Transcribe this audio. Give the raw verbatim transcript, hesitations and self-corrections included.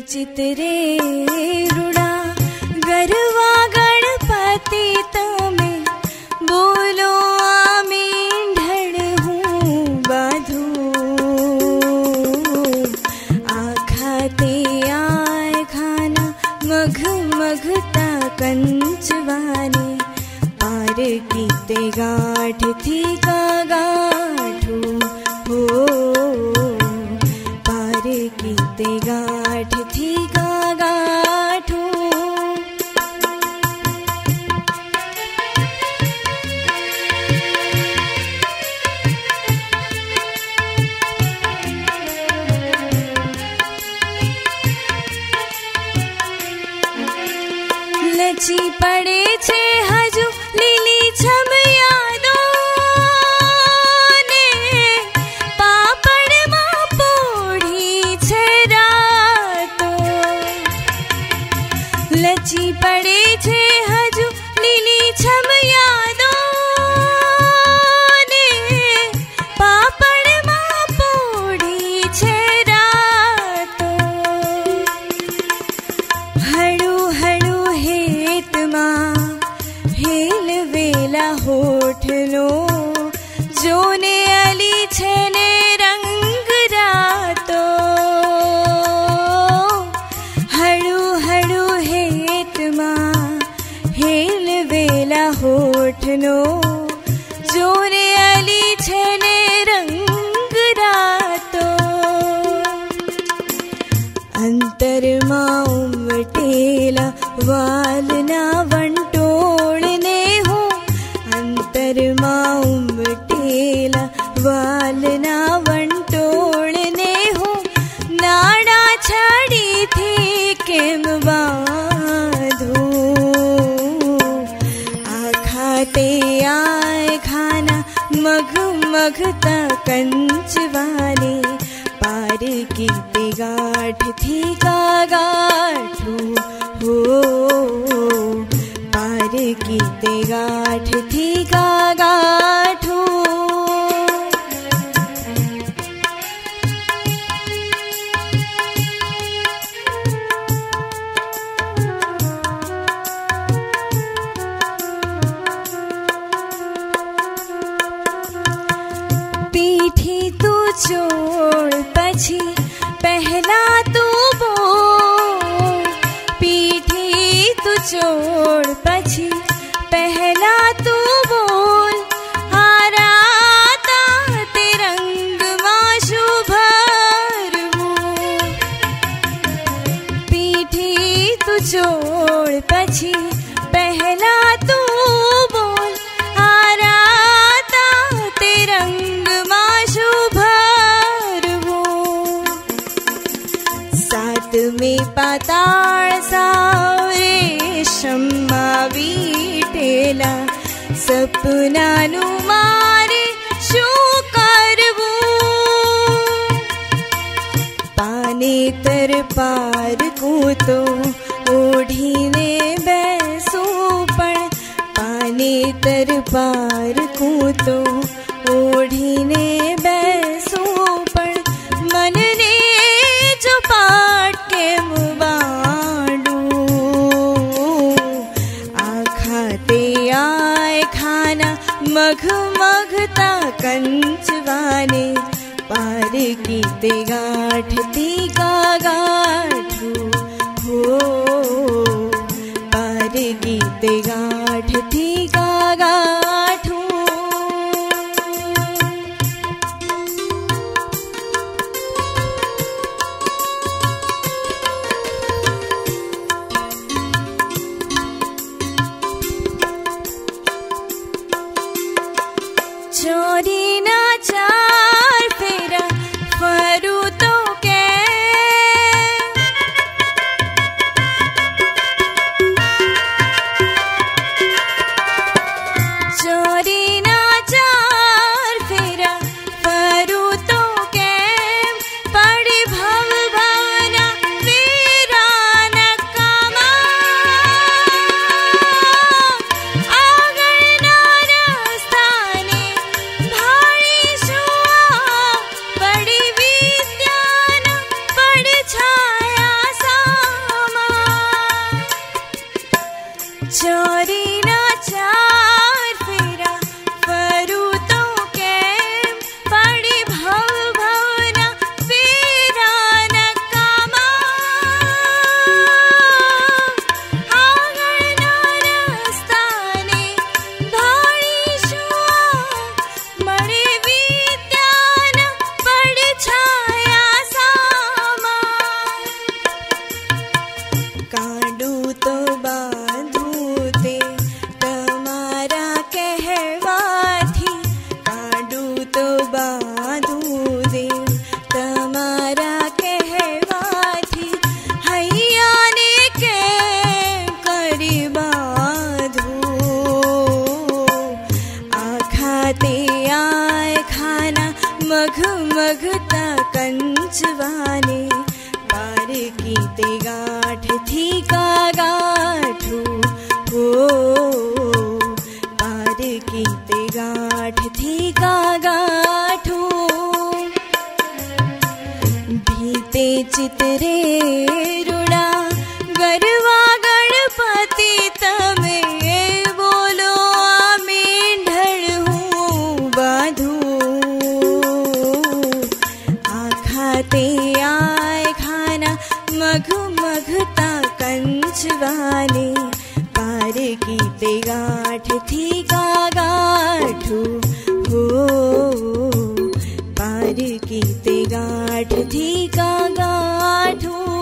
चितरे रुड़ा गरवा गणपति तमे बोलो आमीन ढड़ हूँ बाधू आखाते आए खाना मघ मघता कंचवाने पार कीते गाठ थी का गाठू हो पार कीते गाठ थी का गाठू लची पड़े छे हजू लीली छम यादो ने पापड़ मां पोढ़ी छे रातो लची पड़े छे हजू लीली छम यादो ने पापड़ मां पोढ़ी छे रातो हड़ू हड़ू हेल वेला होठलो जोने अली छेने रंग रातो हड़ू हड़ू हेत मां हेल वेला होठलो जोने अली छेने रंग रातो अंतर मां उमटेला वालना वंटोळने हो अंतर मां उमटेला वालना वंटोळने हो नाड़ा छड़ी थी केम बांधो आखाते आए खाना मघ मघता कंचवाने पार कीते गाठ थी का गाठू हो पार कीते गाठ थी का गाठू पीठी तू छोड़ पछी पहला तू बोल पीठी तू छोड़ पछी पहला तू बोल हाराता तिरंग मां शुभरवो पीठी तू छोड़ पछी पहला तू बोल हाराता तिरंग मां शुभरवो सात में पाताळ सावरे शम्मा वीटेला सपनानु मारे शू करवू पानेतर पार कूतो ओढ़ीने बैसू पण पानेतर पार कूतो ओढ़ीने बैसू पण मनने जो पाट के मुबाडू आखाते आए खाना मघ मघता कंचवाने पार कीते गाठ थी का गाठू हो पार कीते गाठ थी का गाठू चोरी ना चार फेरा फरू तो के चोरी चितरे रुड़ा गरवा गणपति तमे बोलो आमी ढड़ हूँ बाधू आखाते आय खाना मघ मघता कंच वाले पार की ते गाठ थी का गाठू हो पार की ते गाठ थी का गाठू।